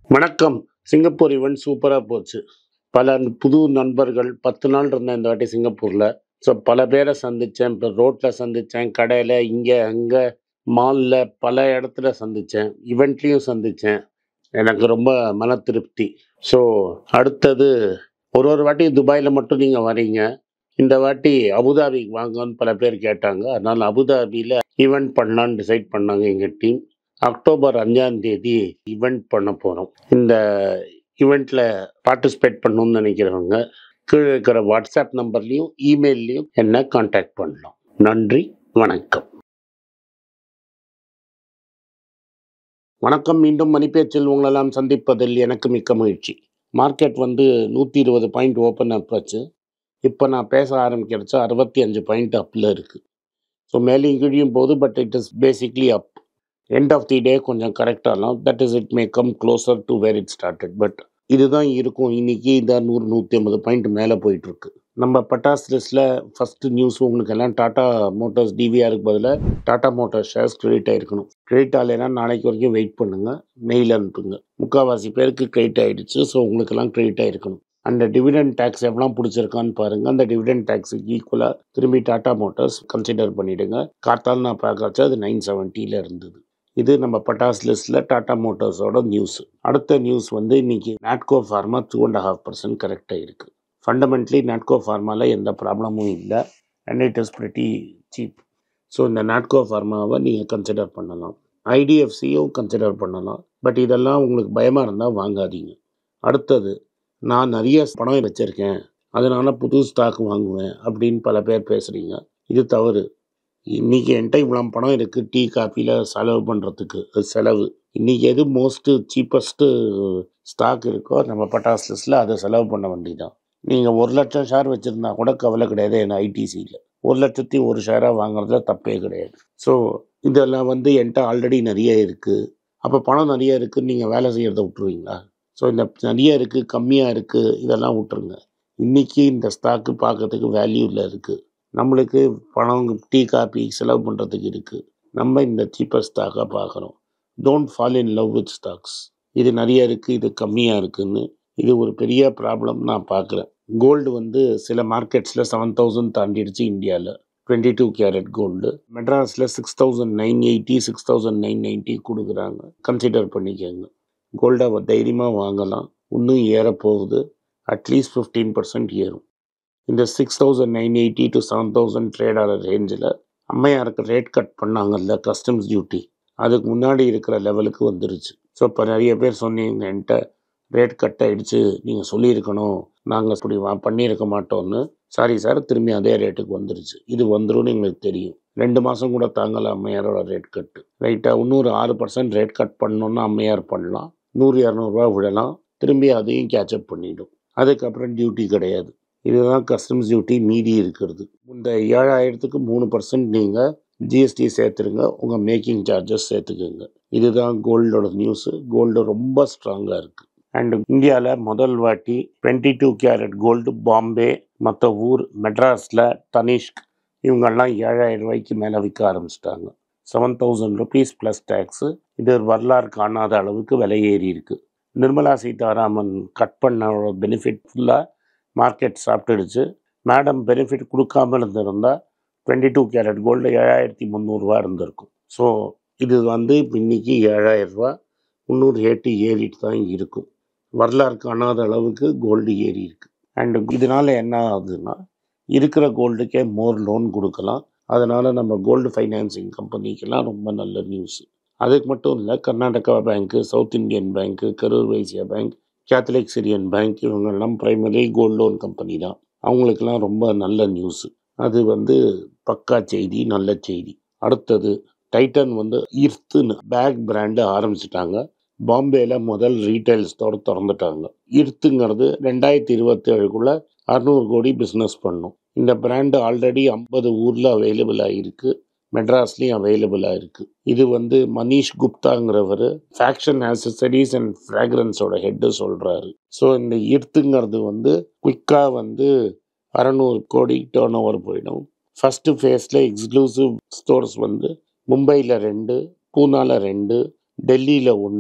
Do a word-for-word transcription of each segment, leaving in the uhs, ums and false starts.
வணக்கம். Singapore event சூப்பரா போச்சு. பல புது நண்பர்கள் பத்து நாள் இருந்தேன் இந்த வாட்டி சிங்கப்பூர்ல. ஸோ பல பேர சந்திச்சேன். இப்ப ரோட்ல சந்திச்சேன், கடையில, இங்க, அங்க, மால்ல பல இடத்துல சந்திச்சேன். ஈவென்ட்லயும் சந்திச்சேன். எனக்கு ரொம்ப மன திருப்தி. ஸோ அடுத்தது ஒரு ஒரு வாட்டி துபாயில மட்டும் நீங்க வரீங்க. இந்த வாட்டி அபுதாபிக்கு வாங்கன்னு பல பேர் கேட்டாங்க. அதனால அபுதாபியில ஈவென்ட் பண்ணலான்னு டிசைட் பண்ணாங்க எங்க டீம். அக்டோபர் அஞ்சாம் தேதி ஈவென்ட் பண்ண போறோம். இந்த ஈவெண்ட்ல பார்ட்டிசிபேட் பண்ணணும்னு நினைக்கிறவங்க கீழே இருக்கிற வாட்ஸ்அப் நம்பர்லையும் இமெயிலையும் என்ன கான்டாக்ட் பண்ணலாம். நன்றி, வணக்கம். வணக்கம். மீண்டும் மணிப்பேச்சில் உங்களெல்லாம் சந்திப்பதில் எனக்கு மிக்க மகிழ்ச்சி. மார்க்கெட் வந்து நூற்றி இருபது பாயிண்ட் ஓப்பன் அப் ஆச்சு. இப்போ நான் பேச ஆரம்பிக்கிறச்ச அறுபத்தி அஞ்சு பாயிண்ட் அப்பில் இருக்குது. ஸோ மேலேயும் கீழியும் போகுது, but it is basically up. End of the day கொஞ்சம் கரெக்டாகலாம். That is it may come closer to where it started. But இதுதான் இருக்கும். இன்னைக்கு இந்த நூறு நூற்றி ஐம்பது பாயிண்ட் மேலே போயிட்டுருக்கு. நம்ம பட்டாஸ் லிஸ்ட்டில் ஃபஸ்ட்டு நியூஸ் உங்களுக்கு எல்லாம் டாடா மோட்டார்ஸ் டிவிஆருக்கு பதிலாக டாடா மோட்டார்ஸ் ஷேர்ஸ் கிரெடிட் ஆகிருக்கணும். கிரெடிட் ஆகலைன்னா நாளைக்கு வரைக்கும் வெயிட் பண்ணுங்கள், மெயில் அனுப்புங்க. முக்கால்வாசி பேருக்கு கிரெடிட் ஆகிடுச்சு. ஸோ உங்களுக்கெல்லாம் கிரெடிட் ஆகிருக்கணும். அந்த டிவிடெண்ட் டேக்ஸ் எவ்வளோ பிடிச்சிருக்கான்னு பாருங்கள். அந்த டிவிடெண்ட் டேக்ஸுக்கு ஈக்குவலாக திரும்பி டாடா மோட்டார்ஸ் கன்சிடர் பண்ணிவிடுங்க. காத்தால் நான் பார்க்கறச்சா அது நைன் செவன்ட்டியில் இருந்தது. இது நம்ம பட்டாஸ் லிஸ்ட்டில் டாடா மோட்டார்ஸோட நியூஸ். அடுத்த நியூஸ் வந்து இன்னைக்கு Natco pharma two and half percent கரெக்டாக இருக்குது. ஃபண்டமெண்ட்லி நாட்கோ ஃபார்மாவில் எந்த ப்ராப்ளமும் இல்லை, and it is pretty cheap. So இந்த நாட்கோ ஃபார்மாவை நீங்கள் கன்சிடர் பண்ணலாம். ஐடிஎஃப்சியும் கன்சிடர் பண்ணலாம். பட் இதெல்லாம் உங்களுக்கு பயமாக இருந்தால் வாங்காதீங்க. அடுத்தது, நான் நிறைய பணம் வச்சுருக்கேன், அதனால் புது ஸ்டாக் வாங்குவேன் அப்படின்னு பல பேர் பேசுகிறீங்க. இது தவறு. இன்றைக்கி என்கிட்ட இவ்வளோ பணம் இருக்குது டீ காஃபியில் செலவு பண்ணுறதுக்கு, செலவு. இன்றைக்கி எது மோஸ்ட்டு சீப்பஸ்ட்டு ஸ்டாக் இருக்கோ நம்ம பட்டாஸ் லிஸ்ட்டில் அதை செலவு பண்ண வேண்டியதான். நீங்கள் ஒரு லட்சம் ஷேர் வச்சுருந்தா கூட கவலை கிடையாது. என்ன ஐடிசியில் ஒரு லட்சத்தி ஒரு ஷேராக வாங்குறதுல தப்பே கிடையாது. ஸோ இதெல்லாம் வந்து என்கிட்ட ஆல்ரெடி நிறைய இருக்குது. அப்போ பணம் நிறைய இருக்குதுன்னு நீங்கள் வேலை செய்கிறத விட்டுருவீங்களா? ஸோ இந்த நிறைய இருக்குது, கம்மியாக இருக்குது, இதெல்லாம் விட்டுருங்க. இன்றைக்கி இந்த ஸ்டாக்கு பார்க்கறதுக்கு வேல்யூவில் இருக்குது. நம்மளுக்கு பணம் டீ காபி செலவு பண்ணுறதுக்கு இருக்குது. நம்ம இந்த சீப்பர் ஸ்டாக்காக பார்க்குறோம். Don't fall in love with stocks. இது நிறைய இருக்குது, இது கம்மியாக இருக்குதுன்னு. இது ஒரு பெரிய ப்ராப்ளம் நான் பார்க்குறேன். கோல்டு வந்து சில மார்க்கெட்ஸில் செவன் தௌசண்ட் தாண்டிடுச்சு. இந்தியாவில் டுவெண்ட்டி டூ கேரட் கோல்டு. மெட்ராஸில் six thousand nine eighty six thousand nine ninety கொடுக்குறாங்க. கன்சிடர் பண்ணிக்கோங்க. கோல்டை தைரியமாக வாங்கலாம். இன்னும் ஏறப்போகுது. அட்லீஸ்ட் ஃபிஃப்டீன் பர்சன்ட் ஏறும். இந்த six thousand nine eighty to seven thousand trade ஆகிற ரேஞ்சில் அம்மையாருக்கு ரேட் கட் பண்ணாங்கல்ல கஸ்டம்ஸ் டியூட்டி, அதுக்கு முன்னாடி இருக்கிற லெவலுக்கு வந்துருச்சு. ஸோ இப்போ நிறைய பேர் சொன்னீங்க என்கிட்ட ரேட் கட் ஆகிடுச்சு, நீங்கள் சொல்லியிருக்கணும், நாங்கள் இப்படி வா பண்ணியிருக்க மாட்டோம்னு. சாரி சார், திரும்பி அதே ரேட்டுக்கு வந்துருச்சு. இது வந்துடும் எங்களுக்கு தெரியும். ரெண்டு மாதம் கூட தாங்கலை அம்மையாரோட ரேட் கட்டு. ரைட்டாக இன்னொரு ஆறு பர்சன்ட் ரேட் கட் பண்ணோன்னா அம்மையார் பண்ணலாம். நூறு இரநூறுவா விடலாம். திரும்பி அதையும் கேட்சப் பண்ணிவிடும். அதுக்கப்புறம் டியூட்டி கிடையாது. இதுதான் கஸ்டம்ஸ் டியூட்டி மீதி இருக்கிறது. இந்த ஏழாயிரத்துக்கு மூணு பர்சன்ட் நீங்கள் ஜிஎஸ்டி சேர்த்துருங்க, உங்கள் மேக்கிங் சார்ஜஸ் சேர்த்துக்குங்க. இதுதான் கோல்டோட நியூஸு. கோல்டு ரொம்ப ஸ்ட்ராங்காக இருக்குது. அண்டு இந்தியாவில் முதல் வாட்டி twenty two carat gold Bombay, மற்ற ஊர் மெட்ராஸில் தனிஷ்க் இவங்கெல்லாம் ஏழாயிரம் ரூபாய்க்கு மேலே விற்க ஆரம்பிச்சிட்டாங்க. Seven thousand rupees plus tax. இது வரலாறு காணாத அளவுக்கு விலை ஏறி இருக்குது. நிர்மலா சீதாராமன் கட் பண்ண பெனிஃபிட் ஃபுல்லாக மார்க்கெட் சாப்பிட்டுடுச்சு. மேடம் பெனிஃபிட் கொடுக்காம இருந்திருந்தால் டுவெண்ட்டி டூ கேரட் கோல்டு ஏழாயிரத்தி முந்நூறுரூவா இருந்திருக்கும். ஸோ இது வந்து இன்னைக்கு ஏழாயிரம் ரூபா முந்நூறு ஏட்டு ஏறிட்டு தான் இருக்கும். வரலாறு காணாத அளவுக்கு கோல்டு ஏறி இருக்குது. அண்டு இதனால் என்ன ஆகுதுன்னா, இருக்கிற கோல்டுக்கே மோர் லோன் கொடுக்கலாம். அதனால் நம்ம கோல்டு ஃபைனான்சிங் கம்பெனிக்கெல்லாம் ரொம்ப நல்ல நியூஸு. அதுக்கு மட்டும் இல்லை, Karnataka bank, south Indian bank, Karur Vysya bank, Catholic Syrian bank இவங்கெல்லாம் பிரைமரி கோல்டு லோன் கம்பெனி தான். அவங்களுக்கெல்லாம் ரொம்ப நல்ல நியூஸு. அது வந்து பக்கா செய்தி, நல்ல செய்தி. அடுத்தது, டைட்டன் வந்து இர்த்துன்னு பேக் பிராண்டு ஆரம்பிச்சிட்டாங்க. பாம்பேயில் முதல் ரீட்டைல் ஸ்டோர் திறந்துட்டாங்க. இர்த்துங்கிறது ரெண்டாயிரத்தி இருபத்தி ஏழுக்குள்ளே அறுநூறு கோடி பிஸ்னஸ் பண்ணும். இந்த பிராண்டு ஆல்ரெடி ஐம்பது ஊரில் அவைலபிளாக இருக்குது. மெட்ராஸ்லேயும் அவைலபிளாக இருக்குது. இது வந்து மனிஷ் குப்தாங்கிறவர் ஃபேக்ஷன் ஆக்சசரிஸ் அண்ட் ஃப்ராக்ரன்ஸோட ஹெட்டு சொல்கிறாரு. ஸோ இந்த இர்த்துங்கிறது வந்து குயிக்காக வந்து அறநூறு கோடி டேர்ன் ஓவர் போயிடும். ஃபஸ்ட்டு ஃபேஸில் எக்ஸ்க்ளூசிவ் ஸ்டோர்ஸ் வந்து மும்பையில் ரெண்டு, பூனாவில் ரெண்டு, டெல்லியில் ஒன்று,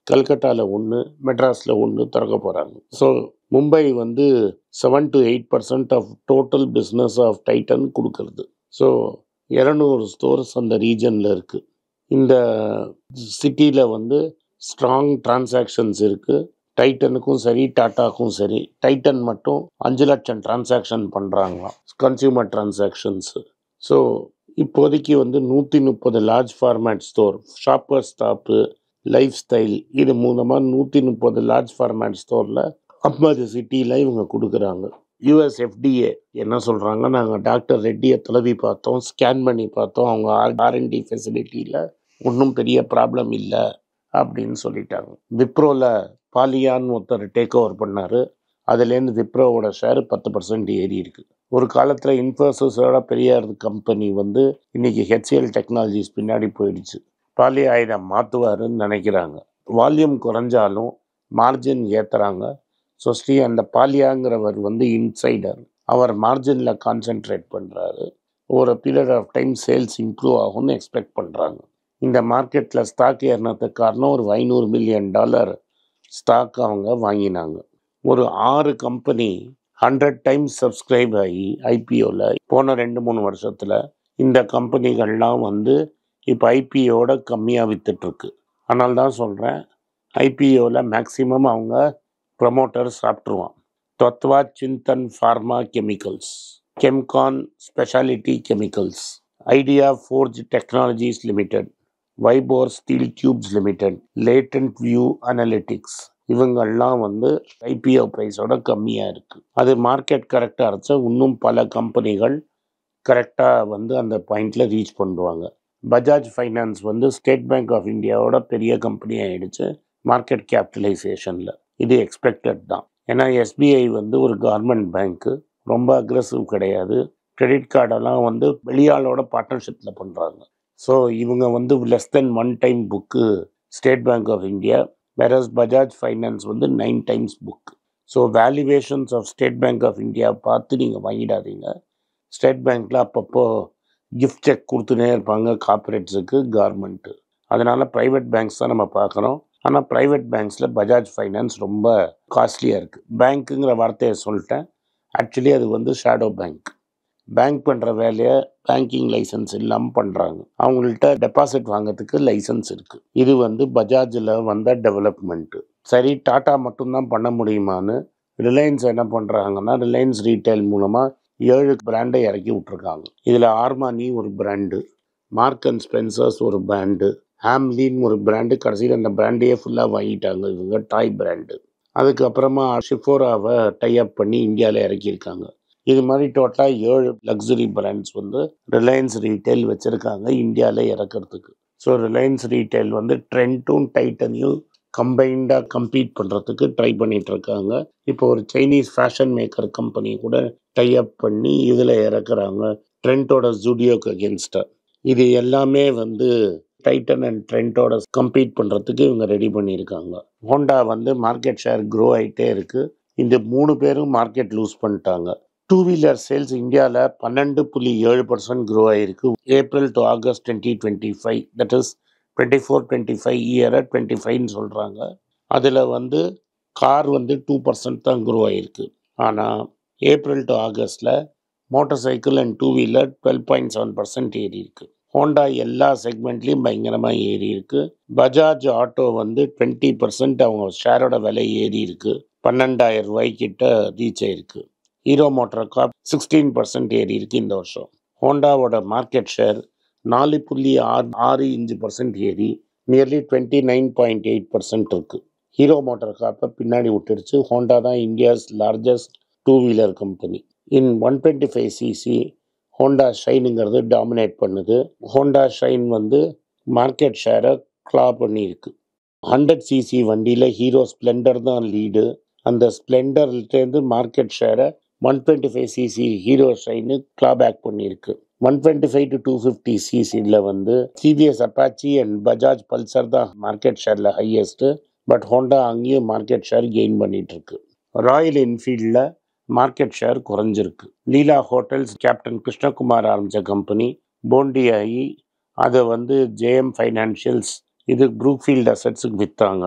கல்கட்டாவில் ஒன்று, மெட்ராஸில் ஒன்று திறக்க போகிறாங்க. ஸோ மும்பை வந்து seven to eight percent of total business of Titan கொடுக்கறது. ஸோ இரநூறு ஸ்டோர்ஸ் அந்த ரீஜனில் இருக்குது. இந்த சிட்டியில் வந்து ஸ்ட்ராங் டிரான்சாக்ஷன்ஸ் இருக்குது. டைட்டனுக்கும் சரி டாட்டாக்கும் சரி. டைட்டன் மட்டும் அஞ்சு லட்சம் டிரான்சாக்ஷன் பண்ணுறாங்களாம், கன்சியூமர் டிரான்சாக்ஷன்ஸு. ஸோ இப்போதைக்கு வந்து நூற்றி முப்பது large format store, shopper stop, life style, இது மூலமாக நூற்றி முப்பது லார்ஜ் ஃபார்மேட் ஸ்டோரில் ஐம்பது சிட்டியில் இவங்க கொடுக்குறாங்க. யூஎஸ் எஃப்டிஏ என்ன சொல்கிறாங்க, நாங்கள் டாக்டர் ரெட்டியை தடவி பார்த்தோம், ஸ்கேன் பண்ணி பார்த்தோம், அவங்க ஆர்என்டி ஃபெசிலிட்டியில் ஒன்றும் பெரிய ப்ராப்ளம் இல்லை அப்படின்னு சொல்லிட்டாங்க. விப்ரோவில் பாலியான்னு ஒருத்தர் டேக் ஓவர் பண்ணார். அதுலேருந்து விப்ரோவோட ஷேர் பத்து பர்சன்ட் ஏறி இருக்குது. ஒரு காலத்தில் இன்ஃபோசிஸோட பெரிய கம்பெனி வந்து இன்றைக்கி ஹெச்சிஎல் டெக்னாலஜிஸ் பின்னாடி போயிடுச்சு. பாலியா இதை மாற்றுவாருன்னு நினைக்கிறாங்க. வால்யூம் குறைஞ்சாலும் மார்ஜின் ஏற்றுறாங்க. ஸோ ஸ்ரீ அந்த பாலியாங்கிறவர் வந்து இன்சைடர், அவர் மார்ஜினில் கான்சென்ட்ரேட் பண்ணுறாரு. ஒரு period of time sales improve ஆகும்னு எக்ஸ்பெக்ட் பண்ணுறாங்க. இந்த மார்க்கெட்டில் ஸ்டாக் ஏறினதுக்கு காரணம் ஒரு ஐநூறு மில்லியன் டாலர் ஸ்டாக் அவங்க வாங்கினாங்க. ஒரு ஆறு கம்பெனி ஹண்ட்ரட் டைம்ஸ் சப்ஸ்கிரைப் ஆகி ஐபிஓவில் போன ரெண்டு மூணு வருஷத்தில் இந்த கம்பெனிகள்லாம் வந்து இப்போ ஐபிஓட கம்மியாக விற்றுட்ருக்கு. அதனால தான் சொல்கிறேன், ஐபிஓவில் மேக்ஸிமம் அவங்க ப்ரமோட்டர் சாப்பிட்ருவான். Tatva Chintan pharma chemicals, Chemcon speciality chemicals, idea forge technologies limited, Vibhor steel tubes limited, latent view analytics, இவங்கெல்லாம் வந்து ஐபிஓ ப்ரைஸோட கம்மியாக இருக்குது. அது மார்க்கெட் கரெக்டாக அரைச்சா இன்னும் பல கம்பெனிகள் கரெக்டாக வந்து அந்த பாயிண்டில் ரீச் பண்ணுவாங்க. பஜாஜ் ஃபைனான்ஸ் வந்து ஸ்டேட் பேங்க் ஆஃப் இந்தியாவோட பெரிய கம்பெனி ஆகிடுச்சு மார்க்கெட் கேபிட்டலைசேஷனில். இது எக்ஸ்பெக்டட் தான். ஏன்னா எஸ்பிஐ வந்து ஒரு கவர்மெண்ட் பேங்க்கு, ரொம்ப அக்ரெசிவ் கிடையாது. கிரெடிட் கார்டெல்லாம் வந்து வெளியாளோட பார்ட்னர்ஷிப்பில் பண்ணுறாங்க. ஸோ இவங்க வந்து less than one time book state bank of India, whereas Bajaj finance வந்து nine times book. So valuations of state bank of India பார்த்து நீங்கள் வாங்கிடாதீங்க. ஸ்டேட் பேங்க்கில் அப்பப்போ கிஃப்ட் செக் கொடுத்துனே இருப்பாங்க கார்பரேட்ஸுக்கு, கவர்மெண்ட்டு. அதனால் ப்ரைவேட் பேங்க்ஸ் தான் நம்ம பார்க்குறோம். ஆனால் ப்ரைவேட் பேங்க்ஸில் பஜாஜ் ஃபைனான்ஸ் ரொம்ப காஸ்ட்லியாக இருக்குது. பேங்க்குங்கிற வார்த்தையை சொல்லிட்டேன், ஆக்சுவலி அது வந்து ஷேடோ பேங்க். பேங்க் பண்ணுற வேலையை பேங்கிங் லைசன்ஸ் இல்லாமல் பண்ணுறாங்க. அவங்கள்ட்ட டெபாசிட் வாங்கிறதுக்கு லைசன்ஸ் இருக்குது. இது வந்து பஜாஜில் வந்த டெவலப்மெண்ட்டு. சரி, டாட்டா மட்டும்தான் பண்ண முடியுமான்னு ரிலையன்ஸ் என்ன பண்ணுறாங்கன்னா, ரிலையன்ஸ் ரீட்டைல் மூலமாக ஏழு பிராண்டை இறக்கி விட்ருக்காங்க. இதில் ஆர்மானி ஒரு பிராண்டு, மார்க் அண்ட் ஸ்பென்சர்ஸ் ஒரு பிராண்டு, ஹாம்லின்னு ஒரு பிராண்டு. கடைசியில் அந்த பிராண்டையே ஃபுல்லாக வாங்கிட்டாங்க இவங்க, டாய் பிராண்டு. அதுக்கப்புறமா ஷிஃபோராவை டைஅப் பண்ணி இந்தியாவில் இறக்கியிருக்காங்க. இது மாதிரி டோட்டலாக ஏழு லக்ஸுரி பிராண்ட்ஸ் வந்து ரிலையன்ஸ் ரீட்டைல் வச்சுருக்காங்க இந்தியாவில் இறக்கிறதுக்கு. ஸோ ரிலையன்ஸ் ரீட்டைல் வந்து ட்ரெண்ட்டும் டைட்டனையும் கம்பைண்டாக கம்பீட் பண்ணுறதுக்கு ட்ரை பண்ணிகிட்டு இருக்காங்க. இப்போ ஒரு சைனீஸ் ஃபேஷன் மேக்கர் கம்பெனி கூட டைஅப் பண்ணி இதில் இறக்குறாங்க, ட்ரெண்டோட ஜூடியோக்கு அகேன்ஸ்டாக. இது எல்லாமே வந்து டைட்டன் அண்ட் ட்ரெண்டோட கம்பீட் பண்ணுறதுக்கு இவங்க ரெடி பண்ணியிருக்காங்க. ஹோண்டா வந்து மார்க்கெட் ஷேர் க்ரோ ஆகிட்டே இருக்குது. இந்த மூணு பேரும் மார்க்கெட் லூஸ் பண்ணிட்டாங்க. டூ வீலர் சேல்ஸ் இந்தியாவில் பன்னெண்டு புள்ளி ஏழு பர்சன்ட் க்ரோ ஆகிருக்கு April to August twenty twenty five that is twenty four twenty five இயரை டுவெண்ட்டி ஃபைவ்னு சொல்கிறாங்க. அதில் வந்து கார் வந்து டூ பர்சன்ட் தான் க்ரோ ஆகிருக்கு. ஆனால் ஏப்ரல் டு ஆகஸ்டில் motorcycle and two wheeler twelve point seven percent ஏறி இருக்கு. ஹோண்டா எல்லா செக்மெண்ட்லேயும் பயங்கரமாக ஏறி இருக்கு. பஜாஜ் ஆட்டோ வந்து டுவெண்ட்டி பர்சன்ட் அவங்க ஷேரோட விலை ஏறி இருக்கு, பன்னெண்டாயிரம் ரூபாய்க்கிட்ட ரீச் ஆயிருக்கு. Hero motor corp sixteen percent ஏறி இருக்கு இந்த வருஷம். ஹோண்டாவோட மார்க்கெட் ஷேர் நாலு புள்ளி ஆறு ஆறு இஞ்சு பர்சன்ட் ஏறி nearly twenty nine point eight percent இருக்குது. ஹீரோ மோட்டார் கார்ப்பை பின்னாடி விட்டுடுச்சு. ஹோண்டா தான் India's largest two wheeler company. In one twenty five CC Honda ஷைனுங்கிறது டாமினேட் பண்ணுது. ஹோண்டா ஷைன் வந்து மார்க்கெட் ஷேரை கிளா பண்ணியிருக்கு. ஹண்ட்ரட் சிசி வண்டியில் ஹீரோ ஸ்ப்ளெண்டர் தான் லீடு. அந்த ஸ்ப்ளெண்டர்லேருந்து மார்க்கெட் ஷேரை one twenty five CC Hero Shine clawback பண்ணியிருக்கு. One twenty five to two fifty சிசியில் வந்து TVS Apache and Bajaj Pulsar தான் மார்க்கெட் ஷேரில் ஹையஸ்ட்டு. பட் ஹோண்டா அங்கேயும் மார்க்கெட் ஷேர் கெயின் பண்ணிகிட்ருக்கு. ராயல் என்ஃபீல்டில் மார்க்கெட் ஷேர் குறைஞ்சிருக்கு. லீலா ஹோட்டல்ஸ் கேப்டன் கிருஷ்ணகுமார் ஆரம்பித்த கம்பெனி போண்டி ஆகி அதை வந்து ஜேஎம் ஃபைனான்ஷியல்ஸ் இது ப்ரூக்ஃபீல்ட் அசட்ஸுக்கு விற்றாங்க.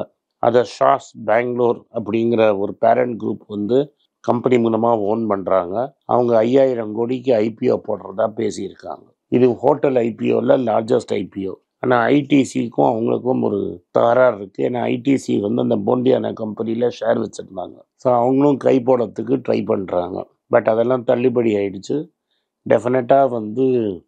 அதை ஷாஸ் பெங்களூர் அப்படிங்கிற ஒரு பேரண்ட் குரூப் வந்து கம்பெனி மூலமாக ஓன் பண்ணுறாங்க. அவங்க ஐயாயிரம் கோடிக்கு ஐபிஓ போடுறதா பேசியிருக்காங்க. இது ஹோட்டல் ஐபிஓவில் லார்ஜஸ்ட் ஐபிஓ. ஆனால் ஐடிசிக்கும் அவங்களுக்கும் ஒரு தகராறு இருக்குது. ஏன்னா ஐடிசி வந்து அந்த போண்டியான கம்பெனியில் ஷேர் வச்சுருந்தாங்க. ஸோ அவங்களும் கை போடுறதுக்கு ட்ரை பண்ணுறாங்க. பட் அதெல்லாம் தள்ளுபடி ஆயிடுச்சு. டெஃபினட்டாக வந்து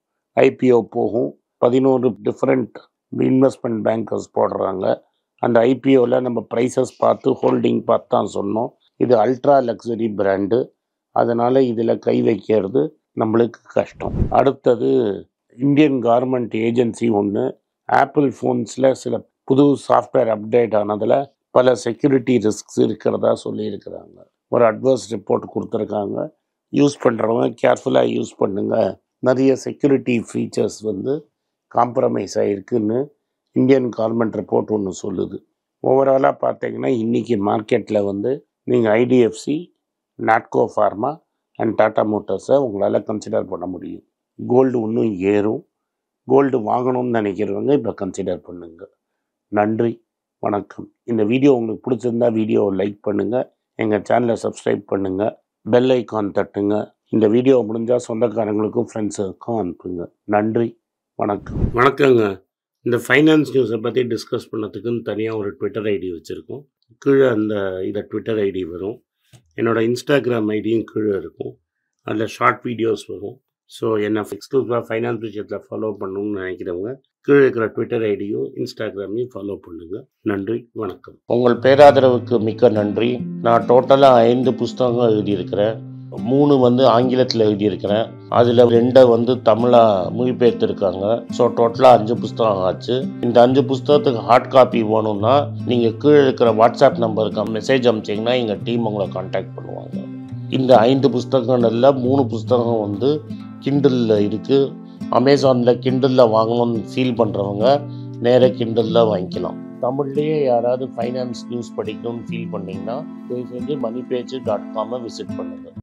ஐபிஓ போகும். பதினோரு டிஃப்ரெண்ட் இன்வெஸ்ட்மெண்ட் பேங்கர்ஸ் போடுறாங்க. அந்த ஐபிஓவில் நம்ம ப்ரைஸஸ் பார்த்து ஹோல்டிங் பார்த்து தான் சொன்னோம். இது அல்ட்ரா லக்ஸரி பிராண்டு. அதனால் இதில் கை வைக்கிறது நம்மளுக்கு கஷ்டம். அடுத்தது இந்தியன் கவர்மெண்ட் ஏஜென்சி ஒன்று ஆப்பிள் ஃபோன்ஸில் சில புது சாஃப்ட்வேர் அப்டேட் ஆனதில் பல செக்யூரிட்டி ரிஸ்க்ஸ் இருக்கிறதா சொல்லியிருக்கிறாங்க. ஒரு அட்வர்ஸ் ரிப்போர்ட் கொடுத்துருக்காங்க. யூஸ் பண்ணுறவங்க கேர்ஃபுல்லாக யூஸ் பண்ணுங்கள். நிறைய செக்யூரிட்டி ஃபீச்சர்ஸ் வந்து காம்ப்ரமைஸ் ஆகிருக்குன்னு இந்தியன் கவர்மெண்ட் ரிப்போர்ட் ஒன்று சொல்லுது. ஓவராலாக பார்த்தீங்கன்னா இன்றைக்கி மார்க்கெட்டில் வந்து நீங்கள் IDFC, Natco pharma and Tata மோட்டார்ஸை உங்களால் கன்சிடர் பண்ண முடியும். கோல்டு இன்னும் ஏறும். கோல்டு வாங்கணும்னு நினைக்கிறவங்க இப்போ கன்சிடர் பண்ணுங்கள். நன்றி, வணக்கம். இந்த வீடியோ உங்களுக்கு பிடிச்சிருந்தா வீடியோவை லைக் பண்ணுங்கள், எங்கள் சேனலை சப்ஸ்கிரைப் பண்ணுங்கள், பெல் ஐக்கான் தட்டுங்க. இந்த வீடியோ முடிஞ்சால் சொந்தக்காரங்களுக்கும் ஃப்ரெண்ட்ஸுக்கும் அனுப்புங்க. நன்றி, வணக்கம். வணக்கங்க. இந்த ஃபைனான்ஸ் நியூஸை பற்றி டிஸ்கஸ் பண்ணதுக்குன்னு தனியாக ஒரு ட்விட்டர் ஐடி வச்சுருக்கோம். கீழே அந்த இதை ட்விட்டர் ஐடி வரும். என்னோடய இன்ஸ்டாகிராம் ஐடியும் கீழே இருக்கும். அதில் ஷார்ட் வீடியோஸ் வரும். ஸோ என்னை எக்ஸ்க்ளூசிவாக ஃபைனான்ஸ் விஷயத்தில் ஃபாலோ பண்ணணும்னு நினைக்கிறவங்க கீழே இருக்கிற ட்விட்டர் ஐடியும் இன்ஸ்டாகிராமையும் ஃபாலோ பண்ணுங்கள். நன்றி, வணக்கம். உங்கள் பேராதரவுக்கு மிக்க நன்றி. நான் டோட்டலாக ஐந்து புஸ்தகங்கள் எழுதியிருக்கிறேன். மூணு வந்து ஆங்கிலத்தில் எழுதியிருக்கிறேன். அதில் ரெண்டை வந்து தமிழாக மொழிபெயர்த்துருக்காங்க. ஸோ டோட்டலாக அஞ்சு புஸ்தகம் ஆச்சு. இந்த அஞ்சு புஸ்தகத்துக்கு ஹார்ட் காப்பி வேணும்னா நீங்கள் கீழே இருக்கிற வாட்ஸ்அப் நம்பருக்கு மெசேஜ் அனுப்பிச்சிங்கன்னா எங்கள் டீம் உங்களை கான்டாக்ட் பண்ணுவாங்க. இந்த ஐந்து புஸ்தகங்களில் மூணு புஸ்தகம் வந்து கிண்டலில் இருக்குது. அமேசானில் கிண்டலில் வாங்கணும்னு ஃபீல் பண்ணுறவங்க நேராக கிண்டலில் வாங்கிக்கலாம். தமிழ்லேயே யாராவது ஃபைனான்ஸ் நியூஸ் படிக்கணும்னு ஃபீல் பண்ணிங்கன்னா தயவு செஞ்சு மணி பேஜ் டாட் காமை விசிட் பண்ணுங்கள்.